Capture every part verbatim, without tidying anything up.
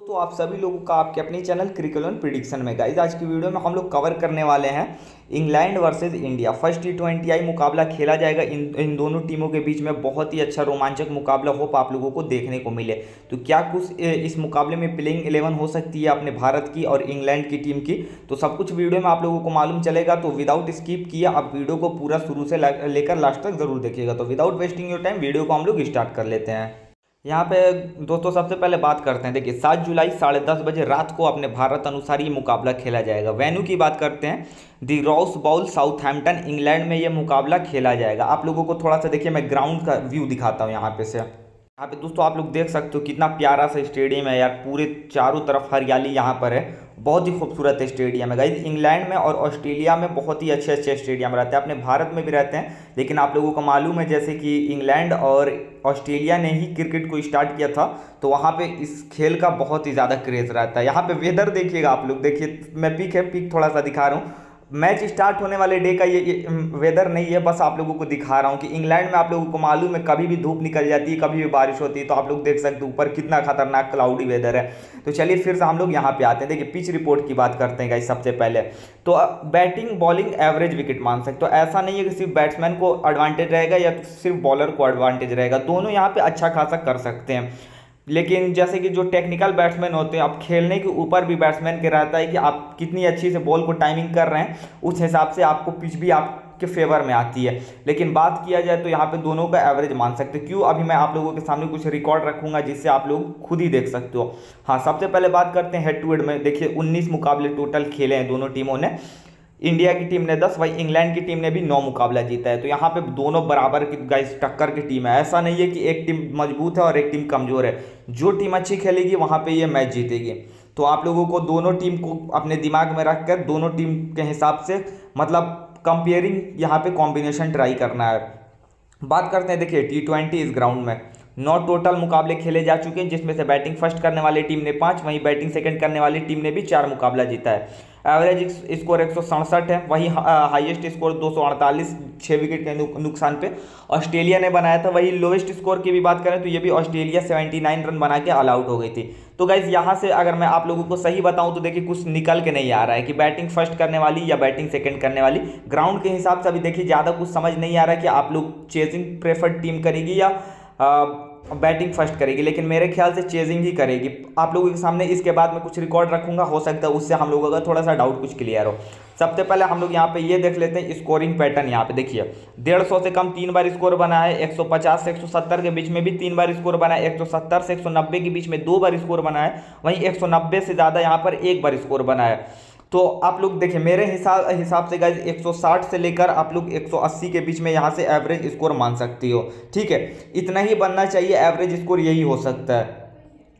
दोस्तों आप सभी लोगों का आपके अपने चैनल क्रिकेट प्रिडिक्शन में। गाइस आज की वीडियो में हम लोग कवर करने वाले हैं England versus India. First T twenty I मुकाबला खेला जाएगा इन इन दोनों टीमों के बीच में। बहुत ही अच्छा रोमांचक मुकाबला होप आप लोगों को देखने को मिले। तो क्या कुछ इस मुकाबले में प्लेइंग इलेवन हो सकती है अपने भारत की और इंग्लैंड की टीम की, तो सब कुछ वीडियो में आप लोगों को मालूम चलेगा। तो विदाउट स्किप किए आप वीडियो को पूरा शुरू से लेकर लास्ट तक जरूर देखिएगा। तो without wasting your time video को हम लोग स्टार्ट कर लेते हैं। यहाँ पे दोस्तों सबसे पहले बात करते हैं। देखिए सात जुलाई साढ़े दस बजे रात को अपने भारत अनुसार ये मुकाबला खेला जाएगा। वेन्यू की बात करते हैं, the Rose Bowl Southampton England में ये मुकाबला खेला जाएगा। आप लोगों को थोड़ा सा देखिए मैं ग्राउंड का व्यू दिखाता हूँ यहाँ पे से। यहाँ पे दोस्तों आप लोग देख सकते हो कितना प्यारा सा स्टेडियम है यार। पूरे चारों तरफ हरियाली यहाँ पर है। बहुत ही खूबसूरत स्टेडियम है गाइस। इंग्लैंड में और ऑस्ट्रेलिया में बहुत ही अच्छे अच्छे स्टेडियम रहते हैं, अपने भारत में भी रहते हैं। लेकिन आप लोगों को मालूम है जैसे कि इंग्लैंड और ऑस्ट्रेलिया ने ही क्रिकेट को स्टार्ट किया था, तो वहाँ पे इस खेल का बहुत ही ज़्यादा क्रेज रहता है। यहाँ पे वेदर देखिएगा आप लोग, देखिए मैं पिक है पिक थोड़ा सा दिखा रहा हूँ। मैच स्टार्ट होने वाले डे का ये, ये वेदर नहीं है, बस आप लोगों को दिखा रहा हूँ कि इंग्लैंड में आप लोगों को मालूम है कभी भी धूप निकल जाती है, कभी भी बारिश होती है। तो आप लोग देख सकते हो ऊपर कितना खतरनाक क्लाउडी वेदर है। तो चलिए फिर से हम लोग यहाँ पे आते हैं। देखिए पिच रिपोर्ट की बात करते हैं गाइस सबसे पहले। तो बैटिंग बॉलिंग एवरेज विकेट मान सकते हो। ऐसा नहीं है कि सिर्फ बैट्समैन को एडवांटेज रहेगा या सिर्फ बॉलर को एडवांटेज रहेगा, दोनों यहाँ पे अच्छा खासा कर सकते हैं। लेकिन जैसे कि जो टेक्निकल बैट्समैन होते हैं, अब खेलने के ऊपर भी बैट्समैन के रहता है कि आप कितनी अच्छी से बॉल को टाइमिंग कर रहे हैं, उस हिसाब से आपको पिच भी आपके फेवर में आती है। लेकिन बात किया जाए तो यहाँ पे दोनों का एवरेज मान सकते हैं। क्यों, अभी मैं आप लोगों के सामने कुछ रिकॉर्ड रखूंगा जिससे आप लोग खुद ही देख सकते हो। हाँ, सबसे पहले बात करते हैं हेड टू हेड में। देखिए उन्नीस मुकाबले टोटल खेले हैं दोनों टीमों ने। इंडिया की टीम ने दस, वही इंग्लैंड की टीम ने भी नौ मुकाबला जीता है। तो यहाँ पे दोनों बराबर की गाइस टक्कर की टीम है। ऐसा नहीं है कि एक टीम मजबूत है और एक टीम कमजोर है। जो टीम अच्छी खेलेगी वहाँ पे ये मैच जीतेगी। तो आप लोगों को दोनों टीम को अपने दिमाग में रखकर दोनों टीम के हिसाब से मतलब कंपेयरिंग यहाँ पे कॉम्बिनेशन ट्राई करना है। बात करते हैं देखिए टी ट्वेंटी इस ग्राउंड में नौ टोटल मुकाबले खेले जा चुके हैं, जिसमें से बैटिंग फर्स्ट करने वाली टीम ने पाँच, वहीं बैटिंग सेकंड करने वाली टीम ने भी चार मुकाबला जीता है। एवरेज स्कोर एक सौ सड़सठ है, वही हाईएस्ट स्कोर दो सौ अड़तालीस छः विकेट के नुकसान पे ऑस्ट्रेलिया ने बनाया था। वही लोवेस्ट स्कोर की भी बात करें तो ये भी ऑस्ट्रेलिया उन्यासी रन बना के ऑल आउट हो गई थी। तो गाइज यहाँ से अगर मैं आप लोगों को सही बताऊं तो देखिए कुछ निकल के नहीं आ रहा है कि बैटिंग फर्स्ट करने वाली या बैटिंग सेकंड करने वाली। ग्राउंड के हिसाब से अभी देखिए ज़्यादा कुछ समझ नहीं आ रहा है कि आप लोग चेजिंग प्रेफर्ड टीम करेगी या आ, बैटिंग फर्स्ट करेगी। लेकिन मेरे ख्याल से चेजिंग ही करेगी। आप लोगों के सामने इसके बाद में कुछ रिकॉर्ड रखूंगा, हो सकता है उससे हम लोगों का थोड़ा सा डाउट कुछ क्लियर हो। सबसे पहले हम लोग यहाँ पे ये देख लेते हैं स्कोरिंग पैटर्न। यहाँ पे देखिए डेढ़ सौ से कम तीन बार स्कोर बना है, एक सौ पचास से एक सौ सत्तर के बीच में भी तीन बार स्कोर बना है, एक सौ सत्तर से एक सौ नब्बे के बीच में दो बार स्कोर बना है, वहीं एक सौ नब्बे से ज़्यादा यहाँ पर एक बार स्कोर बना है। तो आप लोग देखिए मेरे हिसाब हिसाब से गाइज एक सौ साठ से लेकर आप लोग एक सौ अस्सी के बीच में यहाँ से एवरेज स्कोर मान सकती हो। ठीक है, इतना ही बनना चाहिए, एवरेज स्कोर यही हो सकता है।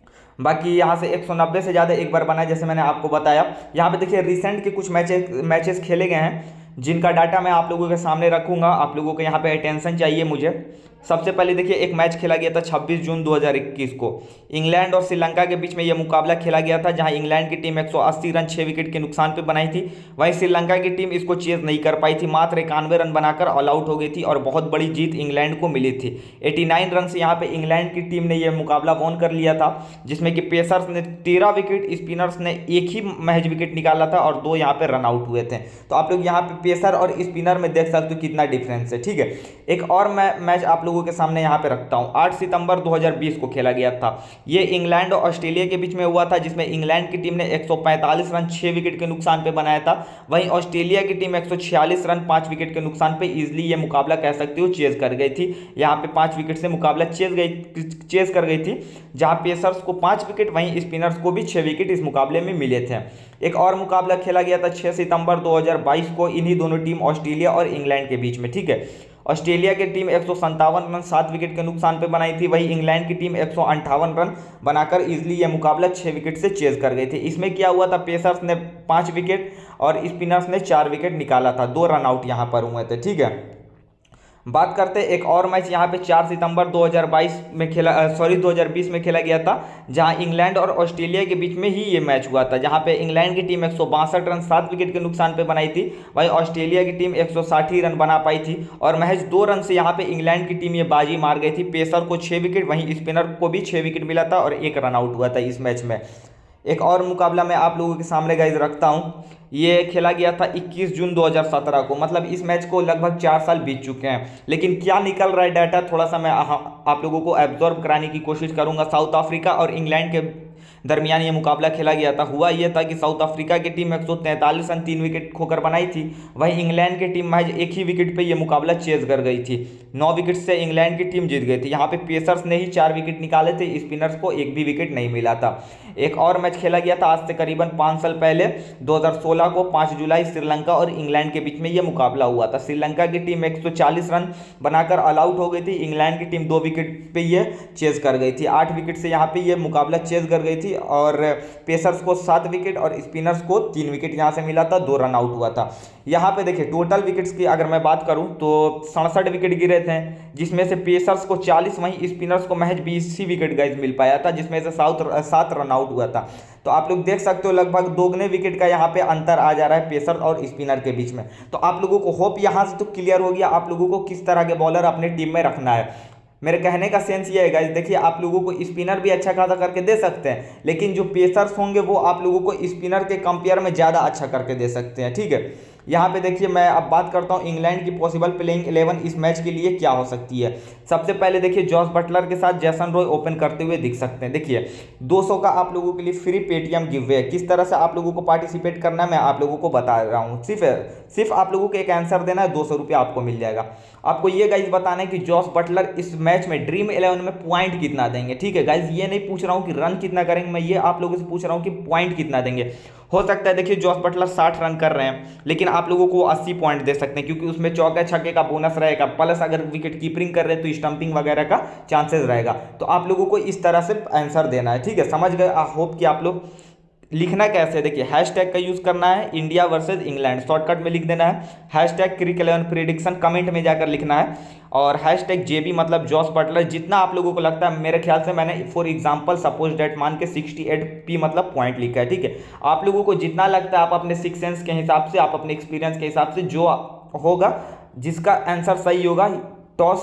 बाकी यहाँ से एक सौ नब्बे से ज़्यादा एक बार बना है जैसे मैंने आपको बताया। यहाँ पे देखिए रिसेंट के कुछ मैचेस मैचेस खेले गए हैं जिनका डाटा मैं आप लोगों के सामने रखूँगा। आप लोगों को यहाँ पे अटेंशन चाहिए मुझे। सबसे पहले देखिए एक मैच खेला गया था छब्बीस जून दो हज़ार इक्कीस को, इंग्लैंड और श्रीलंका के बीच में यह मुकाबला खेला गया था, जहां इंग्लैंड की टीम एक सौ अस्सी रन छः विकेट के नुकसान पे बनाई थी। वहीं श्रीलंका की टीम इसको चेज नहीं कर पाई थी, मात्र इक्यानवे रन बनाकर ऑल आउट हो गई थी और बहुत बड़ी जीत इंग्लैंड को मिली थी। नवासी रन से यहाँ पे इंग्लैंड की टीम ने यह मुकाबला वॉन कर लिया था, जिसमें कि पेसर्स ने तेरह विकेट, स्पिनर्स ने एक ही महज विकेट निकाला था और दो यहाँ पे रन आउट हुए थे। तो आप लोग यहाँ पे पेसर और स्पिनर में देख सकते हो कितना डिफरेंस है। ठीक है, एक और मैच आप लोगों के सामने यहाँ पे रखता हूँ। आठ सितंबर दो हज़ार बीस को खेला गया था। ये इंग्लैंड और ऑस्ट्रेलिया के बीच में हुआ था, जिसमें इंग्लैंड की टीम ने एक सौ पैंतालीस रन छः विकेट के नुकसान पे बनाया था, वहीं ऑस्ट्रेलिया की टीम एक सौ छियालीस रन पाँच विकेट के नुकसान पे इजीली ये मुकाबला कह सकते हो चेज कर गई थी। यहाँ पे पाँच विकेट से मुकाबला चेज गई चेज कर गई थी, जहाँ पेसर्स को पाँच विकेट वहीं स्पिनर्स को भी छः विकेट इस मुकाबले में मिले थे। एक और मुकाबला खेला गया था छः सितंबर दो हज़ार बाईस को, इन्हीं दोनों टीम ऑस्ट्रेलिया और इंग्लैंड के बीच में। ठीक है, ऑस्ट्रेलिया की टीम एक सौ संतावन रन सात विकेट के नुकसान पे बनाई थी, वही इंग्लैंड की टीम एक सौ अंठावन रन बनाकर इजीली यह मुकाबला छः विकेट से चेज कर गई थी। इसमें क्या हुआ था, पेसर्स ने पाँच विकेट और स्पिनर्स ने चार विकेट निकाला था, दो रन आउट यहाँ पर हुए थे। ठीक है, बात करते हैं एक और मैच यहाँ पे चार सितंबर दो हज़ार बाईस में खेला सॉरी दो हज़ार बीस में खेला गया था, जहाँ इंग्लैंड और ऑस्ट्रेलिया के बीच में ही ये मैच हुआ था, जहाँ पे इंग्लैंड की टीम एक सौ बासठ रन सात विकेट के नुकसान पे बनाई थी, वहीं ऑस्ट्रेलिया की टीम एक सौ साठ ही रन बना पाई थी और महज दो रन से यहाँ पे इंग्लैंड की टीम ये बाजी मार गई थी। पेसर को छः विकेट, वहीं स्पिनर को भी छः विकेट मिला था और एक रन आउट हुआ था इस मैच में। एक और मुकाबला मैं आप लोगों के सामने गाइज रखता हूँ। ये खेला गया था इक्कीस जून दो हज़ार सत्रह को, मतलब इस मैच को लगभग चार साल बीत चुके हैं, लेकिन क्या निकल रहा है डाटा थोड़ा सा मैं आप लोगों को एब्जॉर्ब कराने की कोशिश करूंगा। साउथ अफ्रीका और इंग्लैंड के दरमियान ये मुकाबला खेला गया था। हुआ ये था कि साउथ अफ्रीका की टीम एक सौ तैंतालीस रन तीन विकेट खोकर बनाई थी, वहीं इंग्लैंड की टीम महज एक ही विकेट पे ये मुकाबला चेज कर गई थी। नौ विकेट से इंग्लैंड की टीम जीत गई थी। यहाँ पे पेसर्स ने ही चार विकेट निकाले थे, स्पिनर्स को एक भी विकेट नहीं मिला था। एक और मैच खेला गया था आज से करीबन पाँच साल पहले दो हज़ार सोलह को पाँच जुलाई श्रीलंका और इंग्लैंड के बीच में यह मुकाबला हुआ था। श्रीलंका की टीम एक सौ चालीस रन बनाकर ऑल आउट हो गई थी, इंग्लैंड की टीम दो विकेट पे ये चेज कर गई थी। आठ विकेट से यहाँ पे ये मुकाबला चेज कर गई थी और पेसर्स को सात विकेट और स्पिनर्स को तीन विकेट यहाँ से मिला था, दो रन आउट हुआ था। यहाँ पे देखिए टोटल विकेट्स की अगर मैं बात करूँ तो सड़सठ विकेट गिरे थे, जिसमें से पेसर्स को चालीस, वहीं स्पिनर्स को महज बीस ही विकेट गाइज मिल पाया था, जिसमें से सात सात रन आउट हुआ था। तो आप लोग देख सकते हो लगभग दोगुने विकेट का यहाँ पे अंतर आ जा रहा है पेसर और स्पिनर के बीच में। तो आप लोगों को होप यहाँ से तो क्लियर हो गया आप लोगों को किस तरह के बॉलर अपने टीम में रखना है। मेरे कहने का सेंस ये है गाइस, देखिए आप लोगों को स्पिनर भी अच्छा खासा करके दे सकते हैं, लेकिन जो पेसर्स होंगे वो आप लोगों को स्पिनर के कंपेयर में ज़्यादा अच्छा करके दे सकते हैं। ठीक है, यहाँ पे देखिए मैं अब बात करता हूँ इंग्लैंड की पॉसिबल प्लेइंग इलेवन इस मैच के लिए क्या हो सकती है। सबसे पहले देखिए जॉस बटलर के साथ जैसन रॉय ओपन करते हुए दिख सकते हैं। देखिए दो सौ का आप लोगों के लिए फ्री पेटीएम गिव है। किस तरह से आप लोगों को पार्टिसिपेट करना है मैं आप लोगों को बता रहा हूँ। सिर्फ सिर्फ आप लोगों को एक आंसर देना है, दो सौ रुपये आपको मिल जाएगा। आपको ये गाइज बताना है कि जॉस बटलर इस मैच में ड्रीम इलेवन में पॉइंट कितना देंगे। ठीक है गाइज, ये नहीं पूछ रहा हूँ कि रन कितना करेंगे, मैं ये आप लोगों से पूछ रहा हूँ कि पॉइंट कितना देंगे। हो सकता है देखिए जॉस बटलर साठ रन कर रहे हैं, लेकिन आप लोगों को अस्सी पॉइंट दे सकते हैं, क्योंकि उसमें चौके छक्के का बोनस रहेगा, प्लस अगर विकेट कीपिंग कर रहे हैं तो स्टंपिंग वगैरह का चांसेस रहेगा। तो आप लोगों को इस तरह से आंसर देना है। ठीक है, समझ गए। आई होप कि आप लोग लिखना कैसे है, देखिए हैशटैग का यूज करना है इंडिया वर्सेस इंग्लैंड, शॉर्टकट में लिख देना है hashtag cric eleven prediction, comment में जाकर लिखना है, और हैशटैग जेबी मतलब जॉस बटलर। जितना आप लोगों को लगता है, मेरे ख्याल से मैंने फॉर एग्जांपल सपोज डेट मान के सिक्सटी एट पी मतलब पॉइंट लिखा है। ठीक है, आप लोगों को जितना लगता है आप अपने सिक्स सेंस के हिसाब से, आप अपने एक्सपीरियंस के हिसाब से जो होगा, जिसका आंसर सही होगा, टॉस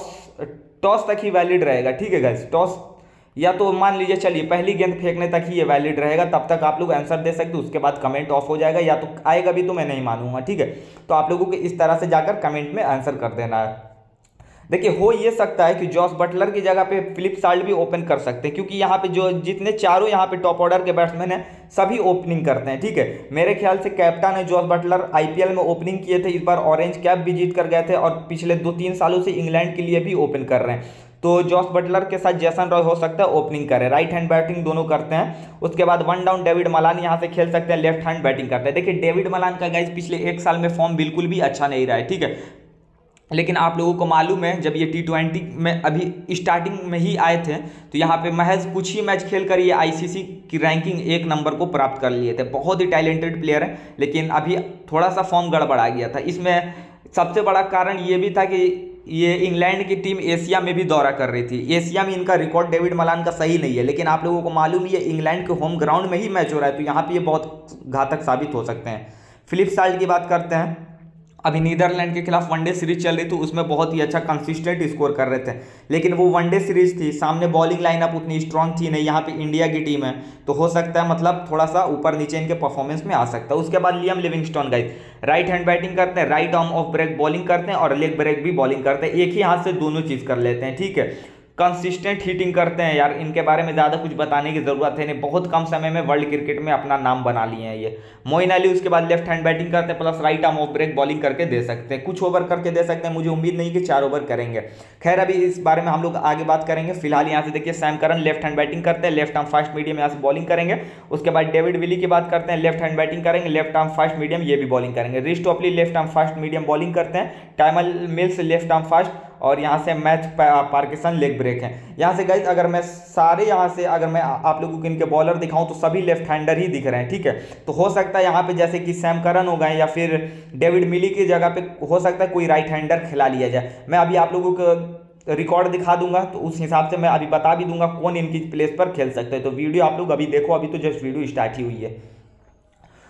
टॉस तक ही वैलिड रहेगा। ठीक है गाइस, टॉस या तो मान लीजिए चलिए पहली गेंद फेंकने तक ही ये वैलिड रहेगा, तब तक आप लोग आंसर दे सकते हो, उसके बाद कमेंट ऑफ हो जाएगा, या तो आएगा भी तो मैं नहीं मानूंगा। ठीक है, तो आप लोगों को इस तरह से जाकर कमेंट में आंसर कर देना है। देखिए हो ये सकता है कि जॉस बटलर की जगह पे फिलिप साल्ट भी ओपन कर सकते हैं, क्योंकि यहाँ पे जो जितने चारों यहाँ पे टॉप ऑर्डर के बैट्समैन हैं सभी ओपनिंग करते हैं। ठीक है, मेरे ख्याल से कैप्टन है जॉस बटलर, आईपीएल में ओपनिंग किए थे, इस बार ऑरेंज कैप भी जीत कर गए थे, और पिछले दो तीन सालों से इंग्लैंड के लिए भी ओपन कर रहे हैं। तो जॉस बटलर के साथ जैसन रॉय हो सकता है ओपनिंग करे, राइट हैंड बैटिंग दोनों करते हैं। उसके बाद वन डाउन डेविड मलान यहाँ से खेल सकते हैं, लेफ्ट हैंड बैटिंग करते हैं। देखिए डेविड मलान का गाइस पिछले एक साल में फॉर्म बिल्कुल भी अच्छा नहीं रहा है। ठीक है, लेकिन आप लोगों को मालूम है जब ये टी ट्वेंटी में अभी स्टार्टिंग में ही आए थे तो यहाँ पे महज कुछ ही मैच खेल कर ये आईसीसी की रैंकिंग एक नंबर को प्राप्त कर लिए थे। बहुत ही टैलेंटेड प्लेयर है, लेकिन अभी थोड़ा सा फॉर्म गड़बड़ा गया था। इसमें सबसे बड़ा कारण ये भी था कि ये इंग्लैंड की टीम एशिया में भी दौरा कर रही थी। एशिया में इनका रिकॉर्ड डेविड मलान का सही नहीं है, लेकिन आप लोगों को मालूम है ये इंग्लैंड के होम ग्राउंड में ही मैच हो रहा है, तो यहाँ पे ये बहुत घातक साबित हो सकते हैं। फिलिप साल्ट की बात करते हैं, अभी नीदरलैंड के खिलाफ वनडे सीरीज चल रही थी, उसमें बहुत ही अच्छा कंसिस्टेंट स्कोर कर रहे थे, लेकिन वो वनडे सीरीज थी, सामने बॉलिंग लाइनअप उतनी स्ट्रांग थी नहीं। यहाँ पे इंडिया की टीम है तो हो सकता है मतलब थोड़ा सा ऊपर नीचे इनके परफॉर्मेंस में आ सकता है। उसके बाद Liam Livingstone guys right hand batting करते हैं, right arm off break bowling करते हैं और लेग ब्रेक भी बॉलिंग करते हैं, एक ही हाथ से दोनों चीज़ कर लेते हैं। ठीक है, कंसिस्टेंट हिटिंग करते हैं यार, इनके बारे में ज़्यादा कुछ बताने की ज़रूरत है नहीं, बहुत कम समय में वर्ल्ड क्रिकेट में अपना नाम बना लिए हैं ये। मोइन अली उसके बाद लेफ्ट हैंड बैटिंग करते हैं, plus right arm off break bowling करके दे सकते हैं, कुछ ओवर करके दे सकते हैं, मुझे उम्मीद नहीं कि चार ओवर करेंगे। खैर अभी इस बारे में हम लोग आगे बात करेंगे। फिलहाल यहाँ से देखिए Sam Curran left hand batting करते हैं, लेफ्ट आर्म फास्ट मीडियम यहाँ से बॉलिंग करेंगे। उसके बाद डेविड विली की बात करते हैं, लेफ्ट हैंड बैटिंग करेंगे, लेफ्ट आर्म फास्ट मीडियम ये भी बॉलिंग करेंगे। Rich Topley left arm fast medium bowling करते हैं, Tymal Mills left arm fast, और यहाँ से मैच पार्किसन लेग ब्रेक है। यहाँ से गाइज अगर मैं सारे यहाँ से अगर मैं आप लोगों को इनके बॉलर दिखाऊं तो सभी लेफ्ट हैंडर ही दिख रहे हैं। ठीक है, तो हो सकता है यहाँ पे जैसे कि सैम करन हो गए या फिर डेविड मिली की जगह पे हो सकता है कोई राइट हैंडर खिला लिया जाए। मैं अभी आप लोगों को रिकॉर्ड दिखा दूंगा तो उस हिसाब से मैं अभी बता भी दूंगा कौन इनकी प्लेस पर खेल सकते हैं। तो वीडियो आप लोग अभी देखो, अभी तो जस्ट वीडियो स्टार्ट ही हुई है।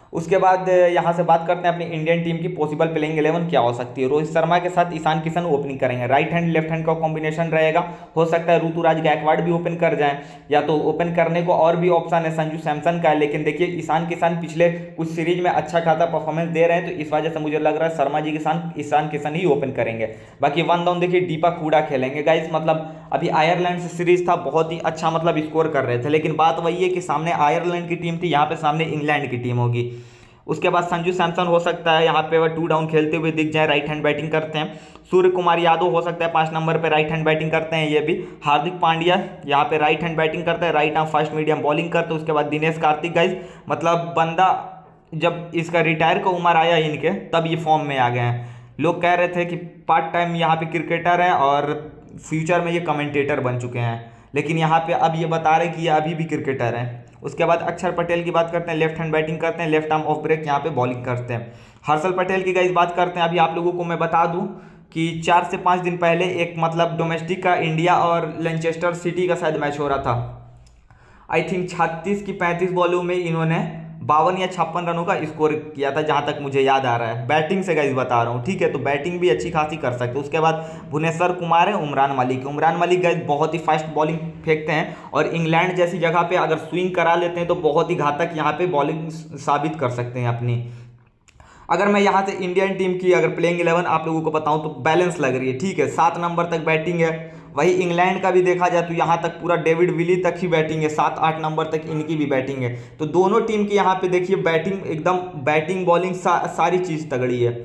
उसके बाद यहाँ से बात करते हैं अपनी इंडियन टीम की पॉसिबल प्लेइंग इलेवन क्या हो सकती है। रोहित शर्मा के साथ ईशान किशन ओपनिंग करेंगे, राइट हैंड लेफ्ट हैंड का कॉम्बिनेशन रहेगा। हो सकता है ऋतुराज गायकवाड़ भी ओपन कर जाएं, या तो ओपन करने को और भी ऑप्शन है संजू सैमसन का है। लेकिन देखिए ईशान किशन पिछले कुछ सीरीज में अच्छा खासा परफॉर्मेंस दे रहे हैं, तो इस वजह से मुझे लग रहा है शर्मा जी के साथ ईशान किशन ही ओपन करेंगे। बाकी वन डाउन देखिए दीपक हुडा खेलेंगे गाइस। मतलब अभी आयरलैंड से सीरीज था, बहुत ही अच्छा मतलब स्कोर कर रहे थे, लेकिन बात वही है कि सामने आयरलैंड की टीम थी, यहाँ पे सामने इंग्लैंड की टीम होगी। उसके बाद संजू सैमसन हो सकता है यहाँ पे वह टू डाउन खेलते हुए दिख जाए, राइट हैंड बैटिंग करते हैं। सूर्य कुमार यादव हो सकता है पाँच नंबर पे राइट हैंड बैटिंग करते हैं ये भी। हार्दिक पांड्या यहाँ पे राइट हैंड बैटिंग करते हैं, right arm fast medium bowling करते हैं। उसके बाद दिनेश कार्तिक गाइज, मतलब बंदा जब इसका रिटायर का उम्र आया इनके तब ये फॉर्म में आ गए हैं। लोग कह रहे थे कि पार्ट टाइम यहाँ पे क्रिकेटर है और फ्यूचर में ये कमेंटेटर बन चुके हैं, लेकिन यहाँ पे अब ये बता रहे कि ये अभी भी क्रिकेटर हैं। उसके बाद अक्षर पटेल की बात करते हैं, लेफ्ट हैंड बैटिंग करते हैं, लेफ्ट आर्म ऑफ ब्रेक यहाँ पे बॉलिंग करते हैं। हर्षल पटेल की गाइस बात करते हैं। अभी आप लोगों को मैं बता दूं कि चार से पाँच दिन पहले एक मतलब डोमेस्टिक का इंडिया और लैनचेस्टर सिटी का शायद मैच हो रहा था। आई थिंक छत्तीस की पैंतीस बॉलों में इन्होंने बावन या छप्पन रनों का स्कोर किया था, जहां तक मुझे याद आ रहा है। बैटिंग से गाइस बता रहा हूं, ठीक है, तो बैटिंग भी अच्छी खासी कर सकते हैं। उसके बाद भुवनेश्वर कुमार है, उमरान मलिक उमरान मलिक गाइस बहुत ही फास्ट बॉलिंग फेंकते हैं, और इंग्लैंड जैसी जगह पे अगर स्विंग करा लेते हैं तो बहुत ही घातक यहाँ पे बॉलिंग साबित कर सकते हैं अपनी। अगर मैं यहाँ से इंडियन टीम की अगर प्लेइंग इलेवन आप लोगों को बताऊं तो बैलेंस लग रही है, ठीक है। सात नंबर तक बैटिंग है, वही इंग्लैंड का भी देखा जाए तो यहाँ तक पूरा डेविड विली तक ही बैटिंग है, सात आठ नंबर तक इनकी भी बैटिंग है। तो दोनों टीम की यहाँ पे देखिए बैटिंग एकदम बैटिंग बॉलिंग सा, सारी चीज़ तगड़ी है।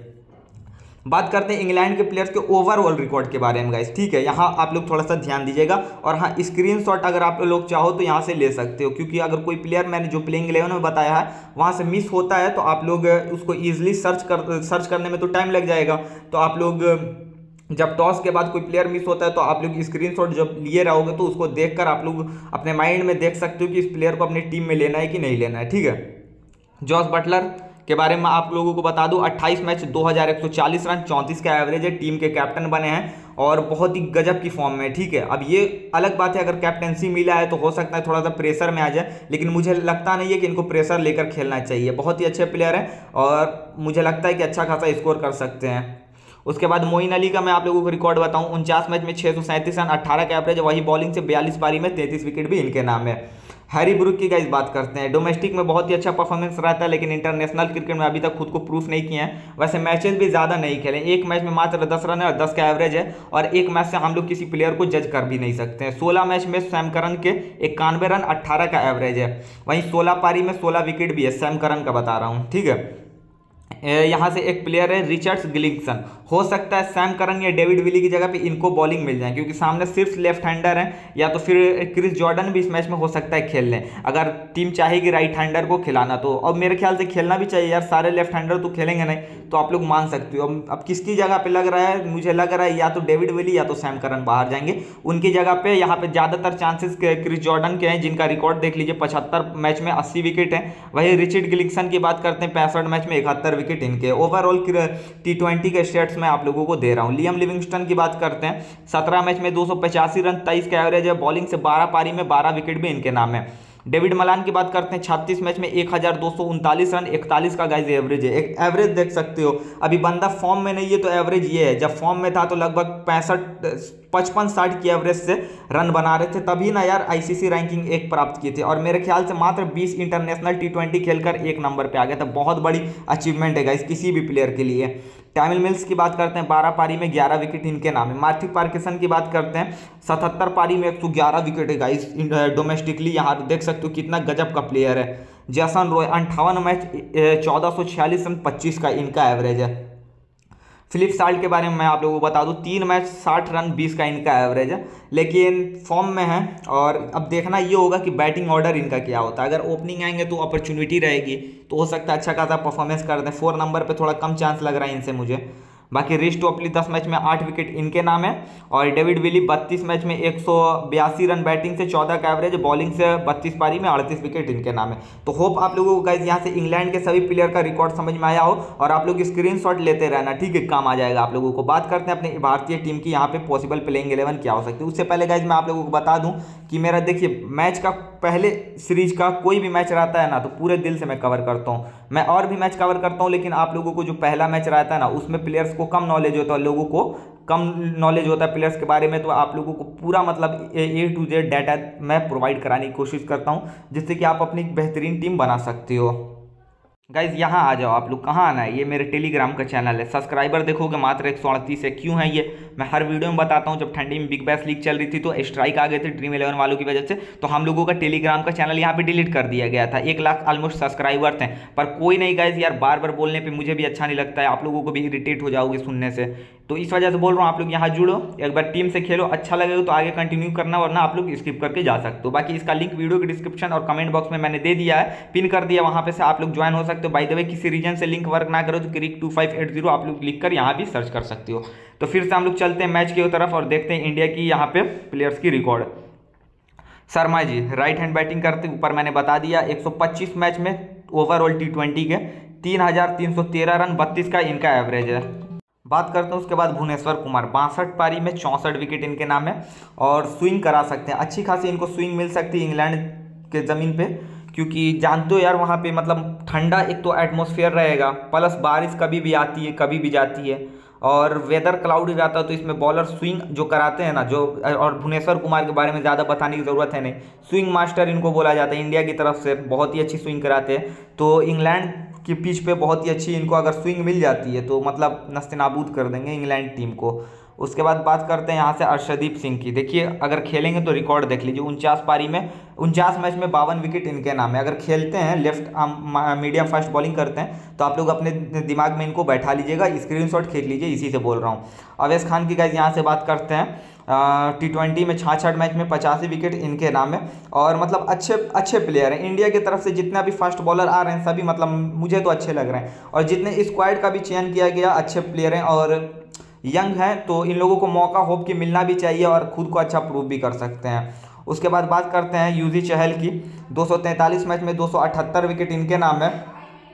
बात करते हैं इंग्लैंड के प्लेयर्स के ओवरऑल रिकॉर्ड के बारे में गाइस, ठीक है। यहाँ आप लोग थोड़ा सा ध्यान दीजिएगा, और हाँ स्क्रीनशॉट अगर आप लोग चाहो तो यहाँ से ले सकते हो, क्योंकि अगर कोई प्लेयर मैंने जो प्लेइंग इलेवन में बताया है वहाँ से मिस होता है तो आप लोग उसको ईजिली सर्च कर सर्च करने में तो टाइम लग जाएगा। तो आप लोग जब टॉस के बाद कोई प्लेयर मिस होता है तो आप लोग स्क्रीनशॉट जब लिए रहोगे तो उसको देखकर आप लोग अपने माइंड में देख सकते हो कि इस प्लेयर को अपनी टीम में लेना है कि नहीं लेना है, ठीक है। जॉस बटलर के बारे में आप लोगों को बता दूं, अट्ठाईस मैच दो हज़ार एक सौ चालीस रन चौंतीस का एवरेज है, टीम के कैप्टन बने हैं और बहुत ही गजब की फॉर्म में, ठीक है। अब ये अलग बात है अगर कैप्टनसी मिला है तो हो सकता है थोड़ा सा प्रेशर में आ जाए, लेकिन मुझे लगता नहीं है कि इनको प्रेशर लेकर खेलना चाहिए। बहुत ही अच्छे प्लेयर हैं और मुझे लगता है कि अच्छा खासा स्कोर कर सकते हैं। उसके बाद मोइन अली का मैं आप लोगों को रिकॉर्ड बताऊं, उनचास मैच में छः सौ सैंतीस रन अट्ठारह का एवरेज, वही बॉलिंग से बयालीस पारी में तैंतीस विकेट भी इनके नाम है। हैरी ब्रूक की गाइस बात करते हैं, डोमेस्टिक में बहुत ही अच्छा परफॉर्मेंस रहता है, लेकिन इंटरनेशनल क्रिकेट में अभी तक खुद को प्रूफ नहीं किए हैं। वैसे मैचेस भी ज़्यादा नहीं खेले, एक मैच में मात्र दस रन है और दस का एवरेज है, और एक मैच से हम लोग किसी प्लेयर को जज कर भी नहीं सकते हैं। सोलह मैच में सैम करन के इक्यानवे रन अट्ठारह का एवरेज है, वहीं सोलह पारी में सोलह विकेट भी है, सैम करन का बता रहा हूँ, ठीक है। यहाँ से एक प्लेयर है रिचर्ड्स गिलिंगसन, हो सकता है सैम करन या डेविड विली की जगह पे इनको बॉलिंग मिल जाए, क्योंकि सामने सिर्फ लेफ्ट हैंडर हैं, या तो फिर क्रिस जॉर्डन भी इस मैच में हो सकता है खेल लें अगर टीम चाहेगी राइट हैंडर को खिलाना तो। और मेरे ख्याल से खेलना भी चाहिए यार, सारे लेफ्ट हैंडर तो खेलेंगे नहीं, तो आप लोग मान सकते हो। अब किसकी जगह पे लग रहा है, मुझे लग रहा है या तो डेविड विली या तो सैम करन बाहर जाएंगे, उनकी जगह पे यहाँ पे ज़्यादातर चांसेस क्रिस जॉर्डन के हैं, जिनका रिकॉर्ड देख लीजिए, पचहत्तर मैच में अस्सी विकेट है। वही रिचर्ड गिलिंगसन की बात करते हैं, पैंसठ मैच में इकहत्तर विकेट इनके। ओवरऑल टी ट्वेंटी के स्टेट्स में आप लोगों को दे रहा हूँ। लियम लिविंगस्टन की बात करते हैं, सत्रह मैच में दो सौ पचासी रन तेईस का एवरेज है, बॉलिंग से बारह पारी में बारह विकेट भी इनके नाम है। डेविड मलान की बात करते हैं, छत्तीस मैच में एक हज़ार दो सौ उनतालीस रन इकतालीस का गाइस एवरेज है। एक एवरेज देख सकते हो, अभी बंदा फॉर्म में नहीं है तो एवरेज ये है, जब फॉर्म में था तो लगभग पैंसठ पचपन साठ की एवरेज से रन बना रहे थे, तभी ना यार आईसीसी रैंकिंग एक प्राप्त किए थे, और मेरे ख्याल से मात्र बीस इंटरनेशनल टी ट्वेंटी खेलकर एक नंबर पे आ गया था। बहुत बड़ी अचीवमेंट है गाइस किसी भी प्लेयर के लिए। टैमिल मिल्स की बात करते हैं, बारह पारी में ग्यारह विकेट इनके नाम है। मार्टिक पार्किंसन की बात करते हैं, सतहत्तर पारी में एक सौ ग्यारह विकेट है गाइस डोमेस्टिकली, यहाँ देख सकते हो कितना गजब का प्लेयर है। जैसन रॉय अंठावन मैच चौदह सौ छियालीस रन पच्चीस का इनका एवरेज है। फिलिप साल्ट के बारे में मैं आप लोगों को बता दूं, तीन मैच साठ रन बीस का इनका एवरेज है, लेकिन फॉर्म में है। और अब देखना ये होगा कि बैटिंग ऑर्डर इनका क्या होता है, अगर ओपनिंग आएंगे तो अपॉर्चुनिटी रहेगी, तो हो सकता है अच्छा खासा परफॉर्मेंस कर दें। फोर नंबर पे थोड़ा कम चांस लग रहा है इनसे मुझे। बाकी रिश टोपली दस मैच में आठ विकेट इनके नाम है। और डेविड विली बत्तीस मैच में एक सौ बयासी रन बैटिंग से चौदह का एवरेज, बॉलिंग से बत्तीस पारी में अड़तीस विकेट इनके नाम है। तो होप आप लोगों को गाइस यहाँ से इंग्लैंड के सभी प्लेयर का रिकॉर्ड समझ में आया हो और आप लोग स्क्रीनशॉट लेते रहना, ठीक है, काम आ जाएगा आप लोगों को। बात करते हैं अपने भारतीय टीम की यहाँ पे पॉसिबल प्लेइंग इलेवन क्या हो सकती है। उससे पहले गाइस मैं आप लोगों को बता दूं कि मेरा देखिए मैच का पहले सीरीज का कोई भी मैच रहता है ना तो पूरे दिल से मैं कवर करता हूँ। मैं और भी मैच कवर करता हूँ, लेकिन आप लोगों को जो पहला मैच रहता है ना उसमें प्लेयर्स को कम नॉलेज होता है, लोगों को कम नॉलेज होता है प्लेयर्स के बारे में, तो आप लोगों को पूरा मतलब ए टू जेड डाटा मैं प्रोवाइड कराने की कोशिश करता हूँ, जिससे कि आप अपनी बेहतरीन टीम बना सकते हो। गाइज यहाँ आ जाओ, आप लोग कहाँ आना है, ये मेरे टेलीग्राम का चैनल है। सब्सक्राइबर देखोगे मात्र एक सौ अड़तीस है। क्यों है ये, मैं हर वीडियो में बताता हूँ। जब ठंडी में बिग बैश लीग चल रही थी तो स्ट्राइक आ गए थे ड्रीम इलेवन वालों की वजह से, तो हम लोगों का टेलीग्राम का चैनल यहाँ पे डिलीट कर दिया गया था। एक लाख ऑलमोस्ट सब्सक्राइबर थे, पर कोई नहीं गाइज, यार बार बार बोलने पर मुझे भी अच्छा नहीं लगता है, आप लोगों को भी इरिटेट हो जाओगे सुनने से, तो इस वजह से बोल रहा हूँ आप लोग यहाँ जुड़ो, एक बार टीम से खेलो, अच्छा लगेगा तो आगे कंटिन्यू करना, वरना आप लोग स्किप करके जा सकते हो। बाकी इसका लिंक वीडियो के डिस्क्रिप्शन और कमेंट बॉक्स में मैंने दे दिया है, पिन कर दिया, वहाँ पे से आप लोग ज्वाइन हो सकते हो। बाय द वे किसी रीजन से लिंक वर्क ना करो तो cric two five eight zero आप लोग लिख कर यहाँ भी सर्च कर सकते हो। तो फिर से हम लोग चलते हैं मैच की तरफ और देखते हैं इंडिया की यहाँ पे प्लेयर्स की record. Sharma ji right hand batting करते, ऊपर मैंने बता दिया, एक सौ पच्चीस मैच में ओवरऑल टी ट्वेंटी के तीन हजार तीन सौ तेरह रन, बत्तीस का इनका एवरेज है। बात करते हैं उसके बाद भुवनेश्वर कुमार, बासठ पारी में चौंसठ विकेट इनके नाम है और स्विंग करा सकते हैं, अच्छी खासी इनको स्विंग मिल सकती है इंग्लैंड के ज़मीन पे, क्योंकि जानते हो यार वहाँ पे मतलब ठंडा एक तो एटमॉस्फेयर रहेगा, प्लस बारिश कभी भी आती है कभी भी जाती है और वेदर क्लाउडी रहता है, तो इसमें बॉलर स्विंग जो कराते हैं ना जो, और भुवनेश्वर कुमार के बारे में ज़्यादा बताने की ज़रूरत है नहीं, स्विंग मास्टर इनको बोला जाता है इंडिया की तरफ से, बहुत ही अच्छी स्विंग कराते हैं। तो इंग्लैंड की पिच पे बहुत ही अच्छी इनको अगर स्विंग मिल जाती है तो मतलब नस्ते-नाबूद कर देंगे इंग्लैंड टीम को। उसके बाद बात करते हैं यहाँ से अर्शदीप सिंह की। देखिए अगर खेलेंगे तो रिकॉर्ड देख लीजिए, उनचास पारी में उनचास मैच में बावन विकेट इनके नाम है। अगर खेलते हैं लेफ्ट मीडियम फास्ट बॉलिंग करते हैं तो आप लोग अपने दिमाग में इनको बैठा लीजिएगा, स्क्रीनशॉट खींच लीजिए, इसी से बोल रहा हूँ। अवैस खान की गाइस यहाँ से बात करते हैं, टी ट्वेंटी में छाछठ मैच में पचासी विकेट इनके नाम है और मतलब अच्छे अच्छे प्लेयर हैं इंडिया की तरफ से। जितना भी फास्ट बॉलर आ रहे हैं सभी मतलब मुझे तो अच्छे लग रहे हैं, और जितने स्क्वाड का भी चयन किया गया अच्छे प्लेयर हैं और यंग हैं, तो इन लोगों को मौका होप कि मिलना भी चाहिए और खुद को अच्छा प्रूव भी कर सकते हैं। उसके बाद बात करते हैं युजवेंद्र चहल की, दो सौ तैंतालीस मैच में दो सौ अठहत्तर विकेट इनके नाम है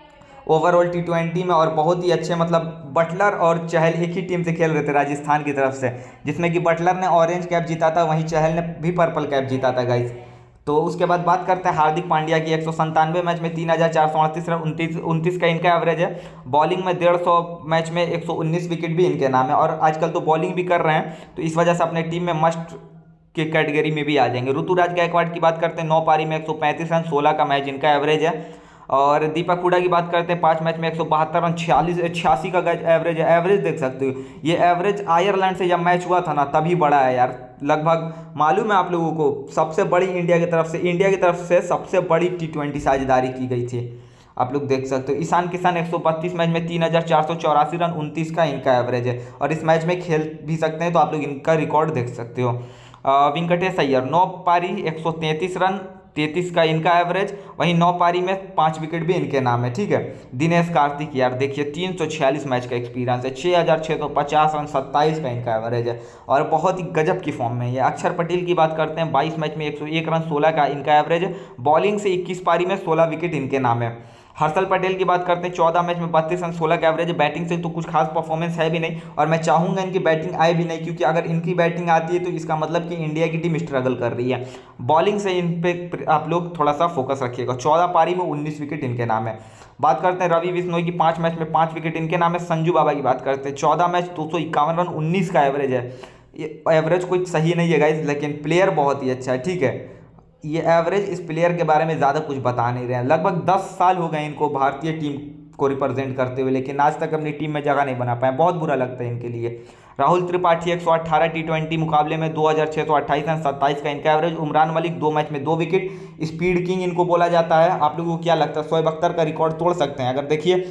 ओवरऑल टी ट्वेंटी में, और बहुत ही अच्छे मतलब बटलर और चहल एक ही टीम से खेल रहे थे राजस्थान की तरफ से, जिसमें कि बटलर ने ऑरेंज कैप जीता था, वहीं चहल ने भी पर्पल कैप जीता था गाइस। तो उसके बाद बात करते हैं हार्दिक पांड्या की, एक सौ संतानवे मैच में तीन हज़ार चार सौ अड़तीस रन, उनतीस उनतीस का इनका एवरेज है। बॉलिंग में डेढ़ सौ मैच में एक सौ उन्नीस विकेट भी इनके नाम है, और आजकल तो बॉलिंग भी कर रहे हैं, तो इस वजह से अपने टीम में मस्ट की कैटेगरी में भी आ जाएंगे। ऋतुराज गायकवाड़ की बात करते हैं, नौ पारी में एक सौ पैंतीस रन, सोलह का मैच इनका एवरेज है। और दीपक हुडा की बात करते हैं, पाँच मैच में एक सौ बहत्तर रन, छियालीस छियासी का एवरेज है। एवरेज देख सकते हो, ये एवरेज आयरलैंड से जब मैच हुआ था ना तभी बड़ा है यार, लगभग मालूम है आप लोगों को, सबसे बड़ी इंडिया की तरफ से इंडिया की तरफ से सबसे बड़ी टी ट्वेंटी साझेदारी की गई थी, आप लोग देख सकते हो। ईशान किशन एक सौ बत्तीस मैच में तीन हज़ार चार सौ चौरासी रन, उनतीस का इनका एवरेज है, और इस मैच में खेल भी सकते हैं, तो आप लोग इनका रिकॉर्ड देख सकते हो। वेंकटेश अय्यर नौ पारी एक सौ तैंतीस रन, तैंतीस का इनका एवरेज, वहीं नौ पारी में पाँच विकेट भी इनके नाम है, ठीक है। दिनेश कार्तिक यार देखिए तीन सौ छियालीस मैच का एक्सपीरियंस है, छः हज़ार छः सौ पचास रन, सत्ताईस का इनका एवरेज है, और बहुत ही गजब की फॉर्म में है। अक्षर पटेल की बात करते हैं, बाईस मैच में एक सौ एक रन, सोलह का इनका एवरेज है। बॉलिंग से इक्कीस पारी में सोलह विकेट इनके नाम है। हर्षल पटेल की बात करते हैं, चौदह मैच में बत्तीस रन, सोलह का एवरेज। बैटिंग से तो कुछ खास परफॉर्मेंस है भी नहीं, और मैं चाहूँगा इनकी बैटिंग आए भी नहीं, क्योंकि अगर इनकी बैटिंग आती है तो इसका मतलब कि इंडिया की टीम स्ट्रगल कर रही है। बॉलिंग से इन पे आप लोग थोड़ा सा फोकस रखिएगा। चौदह पारी में उन्नीस विकेट इनके नाम है। बात करते हैं रवि बिश्नोई की, पाँच मैच में पाँच विकेट इनके नाम है। संजू बाबा की बात करते हैं, चौदह मैच दो सौ इक्यावन रन, उन्नीस का एवरेज है। ये एवरेज कोई सही नहीं है गाइज, लेकिन प्लेयर बहुत ही अच्छा है, ठीक है। ये एवरेज इस प्लेयर के बारे में ज़्यादा कुछ बता नहीं रहे हैं। लगभग दस साल हो गए इनको भारतीय टीम को रिप्रेजेंट करते हुए, लेकिन आज तक अपनी टीम में जगह नहीं बना पाए, बहुत बुरा लगता है इनके लिए। राहुल त्रिपाठी एक सौ अठारह टी ट्वेंटी मुकाबले में दो हज़ार छः सौ अट्ठाईस रन, सत्ताईस का इनका एवरेज। उमरान मलिक दो मैच में दो विकेट, स्पीड किंग इनको बोला जाता है। आप लोगों को क्या लगता है शोएब अख्तर का रिकॉर्ड तोड़ सकते हैं? अगर देखिए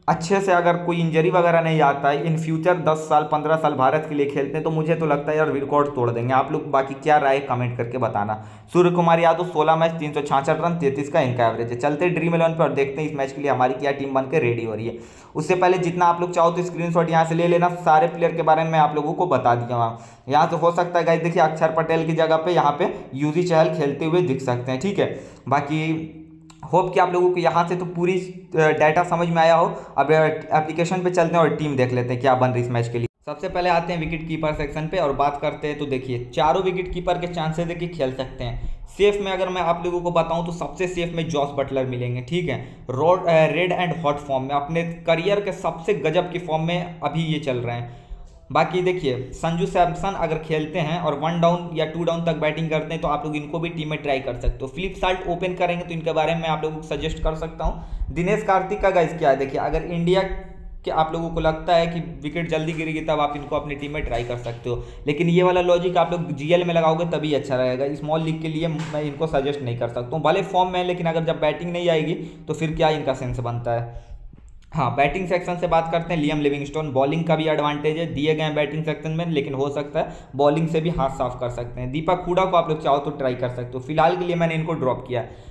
अच्छे से अगर कोई इंजरी वगैरह नहीं आता है, इन फ्यूचर दस साल पंद्रह साल भारत के लिए खेलते हैं, तो मुझे तो लगता है यार रिकॉर्ड तोड़ देंगे। आप लोग बाकी क्या राय कमेंट करके बताना। सूर्य कुमार यादव सोलह मैच तीन सौ छियासठ रन तैंतीस का इनका एवरेज है। चलते ड्रीम इलेवन पर और देखते हैं इस मैच के लिए हमारी क्या टीम बन के रेडी हो रही है। उससे पहले जितना आप लोग चाहो तो स्क्रीनशॉट यहाँ से ले लेना, सारे प्लेयर के बारे में मैं आप लोगों को बता दिया हूँ। यहाँ से हो सकता है गाइस देखिए अक्षर पटेल की जगह पे यहाँ पे यूजी चहल खेलते हुए दिख सकते हैं, ठीक है। बाकी होप कि आप लोगों को यहाँ से तो पूरी डाटा समझ में आया हो। अब एप्लीकेशन पे चलते हैं और टीम देख लेते हैं क्या बन रही इस मैच के लिए। सबसे पहले आते हैं विकेट कीपर सेक्शन पे और बात करते हैं। तो देखिए चारों विकेट कीपर के चांसेस है कि खेल सकते हैं। सेफ में अगर मैं आप लोगों को बताऊं तो सबसे सेफ में जॉस बटलर मिलेंगे, ठीक है। Road red and hot form में, अपने करियर के सबसे गजब की फॉर्म में अभी ये चल रहे हैं। बाकी देखिए संजू सैमसन अगर खेलते हैं और वन डाउन या टू डाउन तक बैटिंग करते हैं तो आप लोग इनको भी टीम में ट्राई कर सकते हो। फिलिप साल्ट ओपन करेंगे तो इनके बारे में आप लोगों को सजेस्ट कर सकता हूं। दिनेश कार्तिक का गाइस क्या है, देखिए अगर इंडिया के आप लोगों को लगता है कि विकेट जल्दी गिरेगी तब आप इनको अपनी टीम में ट्राई कर सकते हो, लेकिन ये वाला लॉजिक आप लोग जीएल में लगाओगे तभी अच्छा रहेगा। स्मॉल लीग के लिए मैं इनको सजेस्ट नहीं कर सकता हूँ, भले फॉर्म में, लेकिन अगर जब बैटिंग नहीं आएगी तो फिर क्या इनका सेंस बनता है। हाँ बैटिंग सेक्शन से बात करते हैं। लियम लिविंगस्टोन, बॉलिंग का भी एडवांटेज है दिए गए बैटिंग सेक्शन में, लेकिन हो सकता है बॉलिंग से भी हाथ साफ कर सकते हैं। दीपक हुडा को आप लोग चाहो तो ट्राई कर सकते हो, फिलहाल के लिए मैंने इनको ड्रॉप किया है।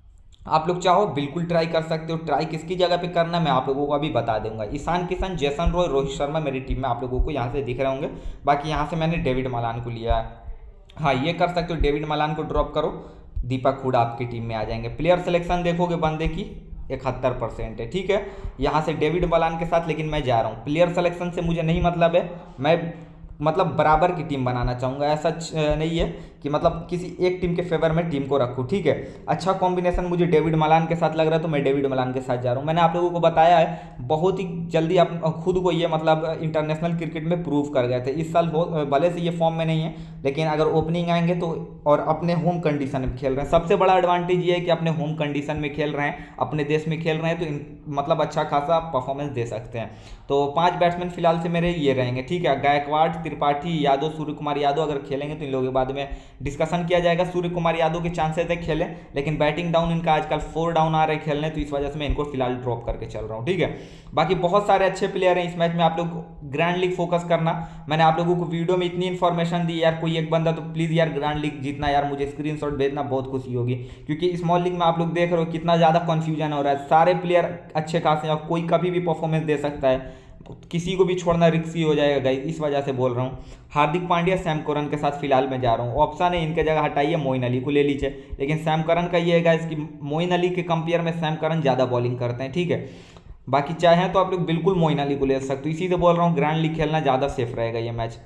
आप लोग चाहो बिल्कुल ट्राई कर सकते हो। ट्राई किसकी जगह पे करना है मैं आप लोगों को अभी बता दूंगा। ईशान किशन, जैसन रॉय, रोहित शर्मा मेरी टीम में आप लोगों को यहाँ से दिख रहे होंगे। बाकी यहाँ से मैंने डेविड मलान को लिया है। हाँ ये कर सकते हो, डेविड मलान को ड्रॉप करो, दीपक हुडा आपकी टीम में आ जाएंगे। प्लेयर सिलेक्शन देखोगे बंदे की इकहत्तर परसेंट है, ठीक है। यहाँ से डेविड मलान के साथ लेकिन मैं जा रहा हूँ। प्लेयर सिलेक्शन से मुझे नहीं मतलब है, मैं मतलब बराबर की टीम बनाना चाहूँगा। ऐसा नहीं है कि मतलब किसी एक टीम के फेवर में टीम को रखूँ, ठीक है। अच्छा कॉम्बिनेशन मुझे डेविड मलान के साथ लग रहा है तो मैं डेविड मलान के साथ जा रहा हूँ। मैंने आप लोगों को बताया है बहुत ही जल्दी आप खुद को ये मतलब इंटरनेशनल क्रिकेट में प्रूव कर गए थे। इस साल भले से ये फॉर्म में नहीं है, लेकिन अगर ओपनिंग आएंगे तो और अपने होम कंडीशन में खेल रहे हैं। सबसे बड़ा एडवांटेज ये है कि अपने होम कंडीशन में खेल रहे हैं, अपने देश में खेल रहे हैं, तो इन मतलब अच्छा खासा परफॉर्मेंस दे सकते हैं। तो पांच बैट्समैन फिलहाल से मेरे ये रहेंगे, ठीक है। गायकवाड़, त्रिपाठी, यादव, सूर्य कुमार यादव अगर खेलेंगे तो इन लोगों के बाद में डिस्कशन किया जाएगा। सूर्य कुमार यादव के चांसेस है खेलें, लेकिन बैटिंग डाउन इनका आजकल फोर डाउन आ रहे हैं खेलने, तो इस वजह से मैं इनको फिलहाल ड्रॉप करके चल रहा हूँ, ठीक है। बाकी बहुत सारे अच्छे प्लेयर हैं इस मैच में, आप लोग ग्रैंड लीग फोकस करना। मैंने आप लोगों को वीडियो में इतनी इन्फॉर्मेशन दी यार, कोई एक बंदा तो प्लीज़ यार ग्रैंड लीग जीतना यार, मुझे स्क्रीनशॉट भेजना, बहुत खुशी होगी। क्योंकि स्मॉल लीग में आप लोग देख रहे हो कितना ज़्यादा कन्फ्यूजन हो रहा है, सारे प्लेयर अच्छे खासे हैं और कोई कभी भी परफॉर्मेंस दे सकता है, किसी को भी छोड़ना रिस्की हो जाएगा गाइस, इस वजह से बोल रहा हूँ। हार्दिक पांड्या, सैम करन के साथ फिलहाल मैं जा रहा हूँ। ऑप्शन है इनके जगह हटाइए, मोइन अली को ले लीजिए, लेकिन सैम करन का ये है गाइस कि मोइन अली के कंपेयर में सैम करन ज़्यादा बॉलिंग करते हैं, ठीक है। बाकी चाहें तो आप लोग बिल्कुल मोइन अली को ले सकते हो, इसी से बोल रहा हूँ ग्रैंड लीग खेलना ज़्यादा सेफ रहेगा ये मैच।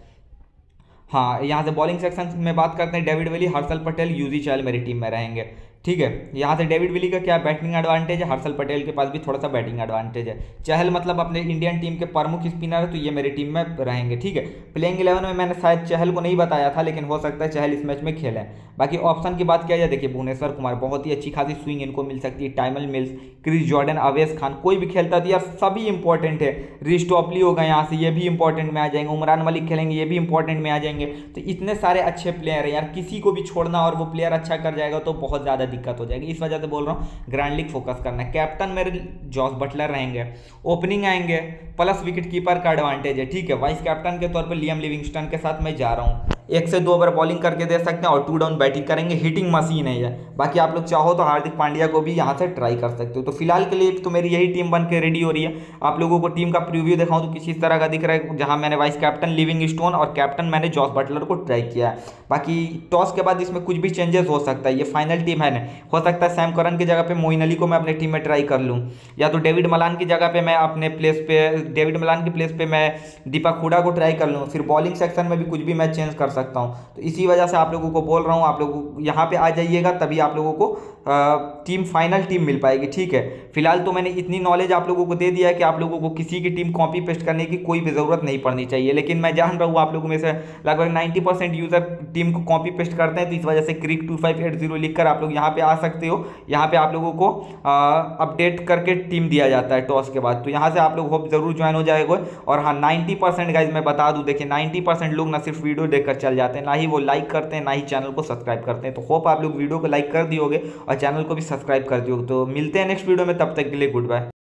हाँ यहाँ से बॉलिंग सेक्शन में बात करते हैं। डेविड विली, हर्षल पटेल, यूजी चहल मेरी टीम में रहेंगे, ठीक है। यहाँ से डेविड विली का क्या बैटिंग एडवांटेज है, हर्षल पटेल के पास भी थोड़ा सा बैटिंग एडवांटेज है। चहल मतलब अपने इंडियन टीम के प्रमुख स्पिनर है, तो ये मेरी टीम में रहेंगे, ठीक है। प्लेइंग इलेवन में मैंने शायद चहल को नहीं बताया था, लेकिन हो सकता है चहल इस मैच में खेलें। बाकी ऑप्शन की बात किया जाए, देखिए भुवनेश्वर कुमार बहुत ही अच्छी खासी स्विंग इनको मिल सकती है। Tymal Mills, Chris Jordan, Avesh Khan, कोई भी खेलता है तो यार सभी इंपॉर्टेंट है। रिश टॉपली होगा यहाँ से, ये भी इंपॉर्टेंट में आ जाएंगे। उमरान मलिक खेलेंगे, ये भी इंपॉर्टेंट में आ जाएंगे। तो इतने सारे अच्छे प्लेयर हैं यार, किसी को भी छोड़ना और वो प्लेयर अच्छा कर जाएगा तो बहुत ज़्यादा दिक्कत हो जाएगी। इस वजह से बोल रहा हूँ ग्रैंड लीग फोकस करना है। कैप्टन मेरे जॉस बटलर रहेंगे, ओपनिंग आएंगे, प्लस विकेट कीपर का एडवांटेज है, ठीक है। वाइस कैप्टन के तौर पर लियम लिविंगस्टन के साथ मैं जा रहा हूँ। एक से दो ओवर बॉलिंग करके दे सकते हैं और टू डाउन बैटिंग करेंगे, हिटिंग मशीन है ये। बाकी आप लोग चाहो तो हार्दिक पांड्या को भी यहाँ से ट्राई कर सकते हो। तो फिलहाल के लिए तो मेरी यही टीम बन के रेडी हो रही है। आप लोगों को टीम का प्रीव्यू दिखाऊं तो किसी तरह का दिख रहा है, जहां मैंने वाइस कैप्टन लिविंगस्टोन और कैप्टन मैंने जॉस बटलर को ट्राई किया है। बाकी टॉस के बाद इसमें कुछ भी चेंजेस हो सकता है, ये फाइनल टीम है ना। हो सकता है सैम करन की जगह पे मोइन अली को मैं अपनी टीम में ट्राई कर लूँ, या तो डेविड मलान की जगह पे मैं अपने प्लेस पे डेविड मलान की प्लेस पे मैं दीपक हुडा को ट्राई कर लूँ। फिर बॉलिंग सेक्शन में भी कुछ भी मैं चेंज कर सकता हूँ। तो इसी वजह से आप लोगों को बोल रहा हूँ, आप लोग यहाँ पे आ जाइएगा तभी आप लोगों को आ, टीम फाइनल टीम मिल पाएगी, ठीक है। फिलहाल तो मैंने इतनी नॉलेज आप लोगों को दे दिया है कि आप लोगों को किसी की टीम कॉपी पेस्ट करने की कोई भी ज़रूरत नहीं पड़नी चाहिए। लेकिन मैं जान रहा हूँ आप लोगों में से लगभग नाइन्टी परसेंट यूज़र टीम को कॉपी पेस्ट करते हैं, तो इस वजह से cric two five eight zero लिख कर आप लोग यहाँ पे आ सकते हो। यहाँ पे आप लोगों को अपडेट करके टीम दिया जाता है टॉस के बाद, तो यहाँ से आप लोग होप जरूर ज्वाइन हो जाएगा। और हाँ नाइन्टी परसेंट गाइज मैं बता दूँ, देखिए नाइन्टी परसेंट लोग ना सिर्फ वीडियो देखकर चल जाते हैं, ना ही वो लाइक करते हैं, ना ही चैनल को सब्सक्राइब करते हैं। तो होप आप लोग वीडियो को लाइक कर दियोगे और चैनल को भी सब्सक्राइब कर दियोगे। तो मिलते हैं नेक्स्ट वीडियो में, तब तक के लिए गुड बाय।